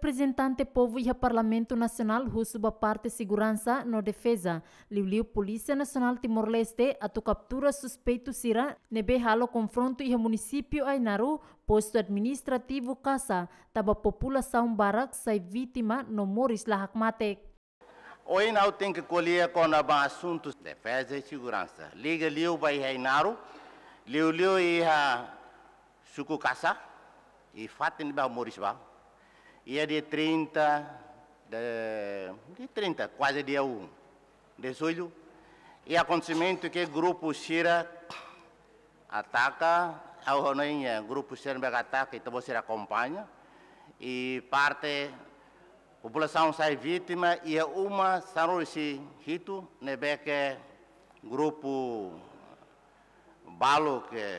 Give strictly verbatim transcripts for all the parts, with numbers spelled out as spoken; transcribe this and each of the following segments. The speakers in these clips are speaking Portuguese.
representante povo e Parlamento Nacional husuba parte segurança no defesa. Liu Polícia Nacional Timor-Leste atu captura suspeito sira nebe halo confronto e município Ainaru posto administrativo casa taba população barak sai vítima no moris lahak matek. Hoje não tem que colher com assuntos de defesa e segurança. Liga Liu vai Ainaru, Liu Liu e a suku casa e fatin ba moris ba. E é de trinta, de, de trinta, quase dia um de julho. E acontecimento que o grupo Shira ataca, o grupo Shira ataca e então você acompanha. E parte, a população sai vítima e é uma sarorisi hito, nebe que grupo Balo que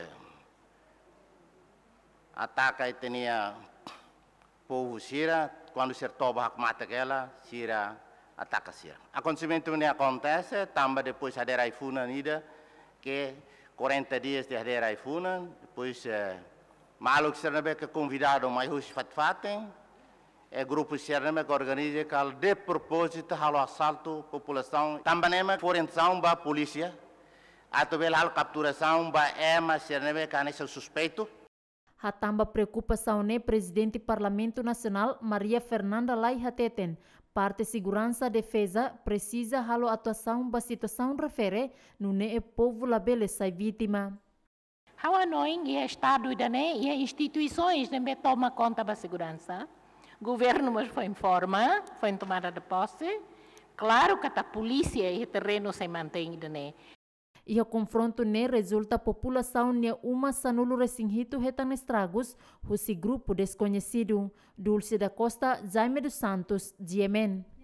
ataca e tinha povo Sira, quando se toba a mata aquela, Sira ataca Sira. Acontecimento que acontece, também depois a dera ifuna nida, que quarenta dias de dera ifuna, depois eh, malo que será que convidado mais os fatfatem, é grupo Sira que organiza que de propósito halo assalto população, também é forenção ba polícia, atobel halo capturação ba ema Sira que é suspeito. Hatamba preocupação ne presidente Parlamento Nacional Maria Fernanda Lai Hateten. Parte segurança defesa precisa halo atuação ba situação refere no ne e povo labele sai vítima. Hawa noing e estado da ne e instituições ne toma conta da segurança. Governo mas foi em forma, foi em tomada de posse. Claro que a polícia e o terreno se mantém da ne. E o confronto ne resulta população ne uma sanulo resinhito retan estragos, husi grupo desconhecido. Dulce da Costa, Jaime dos Santos, Diemen.